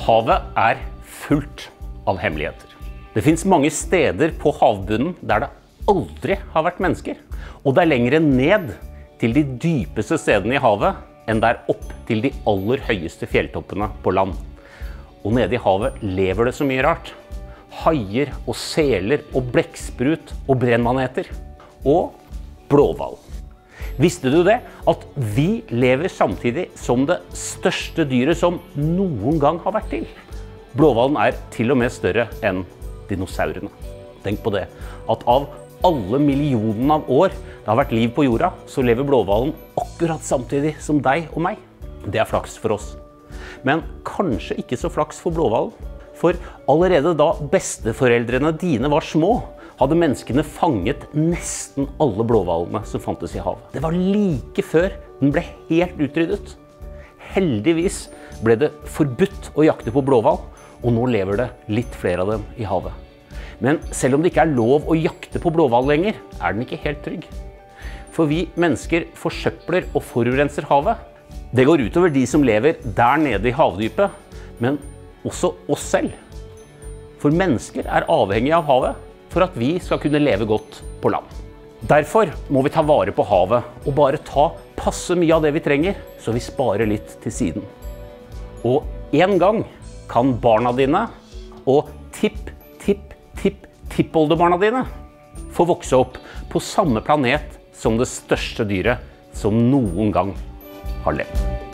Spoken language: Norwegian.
Havet er fullt av hemmeligheter. Det finnes mange steder på havbunnen der det aldri har vært mennesker. Og det er lengre ned til de dypeste stedene i havet enn der opp til de aller høyeste fjelltoppene på land. Og nede i havet lever det så mye rart. Haier og seler og blekksprut og brennmaneter. Og blåhval. Visste du det? At vi lever samtidig som det største dyret som noen gang har vært til. Blåhvalen er til og med større enn dinosaurene. Tenk på det, at av alle millionene av år det har vært liv på jorda, så lever blåhvalen akkurat samtidig som deg og meg. Det er flaks for oss. Men kanskje ikke så flaks for blåhvalen. For allerede da besteforeldrene dine var små, hadde menneskene fanget nesten alle blåhvalene som fantes i havet. Det var like før den ble helt utryddet. Heldigvis ble det forbudt å jakte på blåhval, og nå lever det litt flere av dem i havet. Men selv om det ikke er lov å jakte på blåhval lenger, er den ikke helt trygg. For vi mennesker forsøpler og forurenser havet. Det går utover de som lever der nede i havdypet, men også oss selv. For mennesker er avhengige av havet for at vi skal kunne leve godt på land. Derfor må vi ta vare på havet og bare ta passe mye av det vi trenger, så vi sparer litt til siden. Og en gang kan barna dine og tippoldebarna dine få vokse opp på samme planet som det største dyret som noen gang har levd.